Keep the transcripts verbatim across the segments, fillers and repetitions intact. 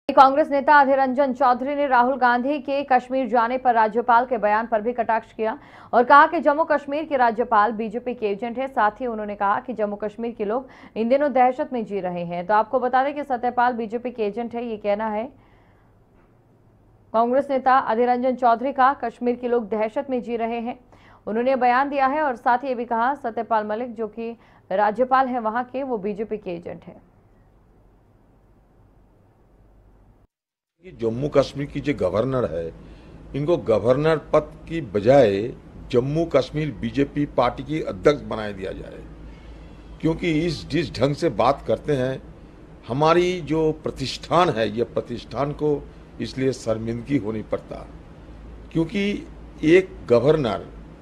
कांग्रेस नेता अधीर रंजन चौधरी ने राहुल गांधी के कश्मीर जाने पर राज्यपाल के बयान पर भी कटाक्ष किया और कहा कि जम्मू कश्मीर के राज्यपाल बीजेपी के एजेंट है। साथ ही उन्होंने कहा कि जम्मू कश्मीर के लोग इन दिनों दहशत में जी रहे हैं। तो आपको बता दें कि सत्यपाल बीजेपी के एजेंट है, ये कहना है कांग्रेस नेता अधीर रंजन चौधरी का। कश्मीर के लोग दहशत में जी रहे हैं, उन्होंने बयान दिया है और साथ ही ये भी कहा सत्यपाल मलिक जो कि राज्यपाल है वहां के, वो बीजेपी के एजेंट है। जम्मू कश्मीर की जो गवर्नर है, इनको गवर्नर पद की बजाय जम्मू कश्मीर बीजेपी पार्टी की अध्यक्ष बनाया दिया जाए, क्योंकि इस जिस ढंग से बात करते हैं, हमारी जो प्रतिष्ठान है, ये प्रतिष्ठान को इसलिए शर्मिंदगी होनी पड़ता, क्योंकि एक गवर्नर,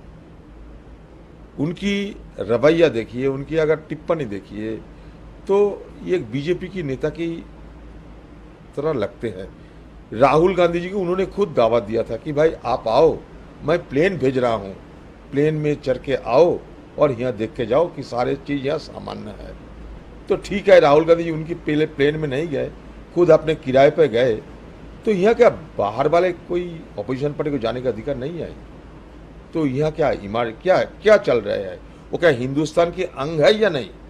उनकी रवैया देखिए, उनकी अगर टिप्पणी देखिए तो ये एक बीजेपी की नेता की तरह लगते हैं। राहुल गांधी जी को उन्होंने खुद दावत दिया था कि भाई आप आओ, मैं प्लेन भेज रहा हूँ, प्लेन में चढ़ के आओ और यहाँ देख के जाओ कि सारे चीज़ यहाँ सामान्य है। तो ठीक है, राहुल गांधी जी उनकी पहले प्लेन में नहीं गए, खुद अपने किराए पे गए, तो यहाँ क्या बाहर वाले कोई अपोजिशन पार्टी को जाने का अधिकार नहीं है? तो यहाँ क्या इमारत क्या क्या चल रहा है? वो क्या हिंदुस्तान की अंग है या नहीं?